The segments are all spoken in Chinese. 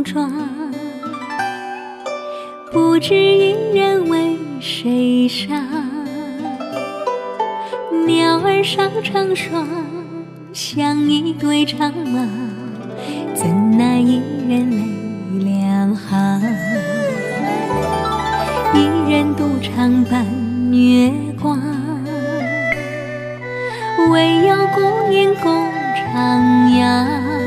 红妆，不知一人为谁伤。鸟儿上成双，像一对长马，怎奈一人泪两行。一人独唱伴月光，唯有孤影共徜徉。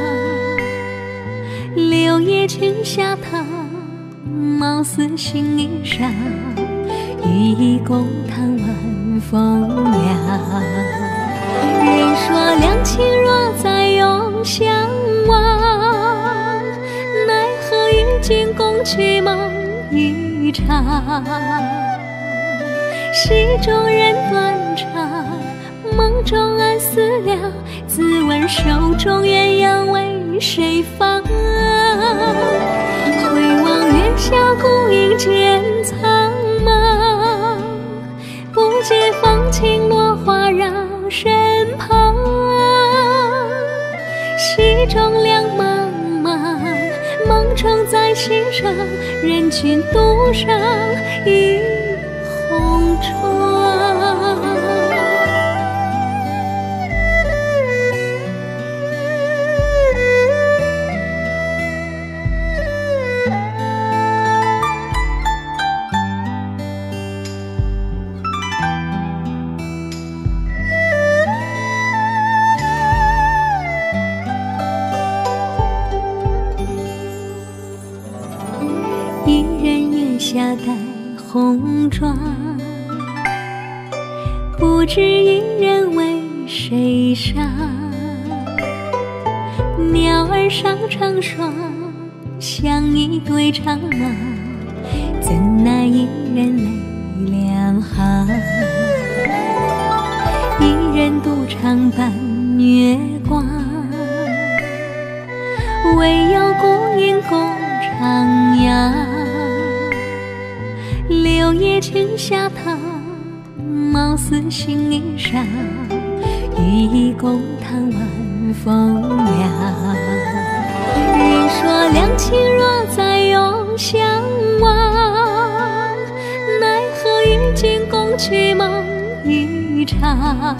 柳叶裙下淌，貌似新衣裳，羽衣共叹晚风凉。人说两情若在永相忘，奈何与君共去梦一场。戏中人断肠，梦中暗思量，自问手中鸳鸯为谁放？回望月下孤影渐苍茫，不解风轻落花绕身旁。戏中两茫茫，梦中在心上，人群独上一红妆。一人月下戴红妆，不知一人为谁伤。鸟儿上成双，像一对长马，怎奈一人泪两行。一人独唱伴月光，唯有孤影共徜徉。柳叶裙下淌，貌似新衣裳，羽衣共叹晚风凉。人说两情若在永相忘，奈何与君共去梦一场。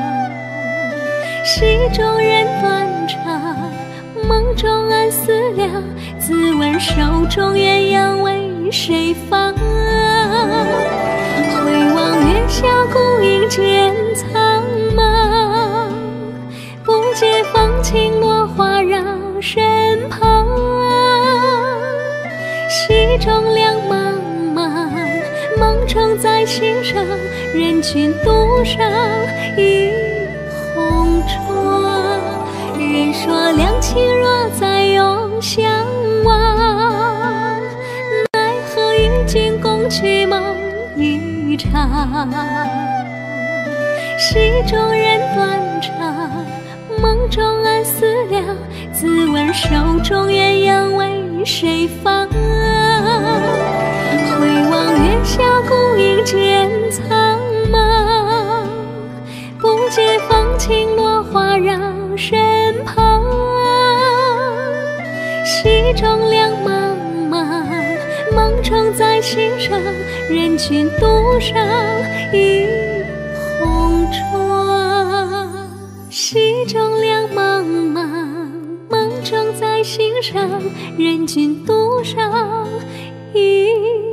戏中人断肠，梦中暗思量，自问手中鸳鸯为谁放？回望月下孤影渐苍茫，不解风轻落花绕身旁。戏中两茫茫，梦中在心上，人群独上一红妆。人说两情若在永相忘，奈何与君共去梦一场。戏中人断肠，梦中暗思量，自问手中鸳鸯为谁放？回望月下孤影渐苍茫，不解风轻落花绕身旁。戏中两茫茫，梦中在心上，人群独上一红妆。戏中两茫茫，梦中在心上，人群独上一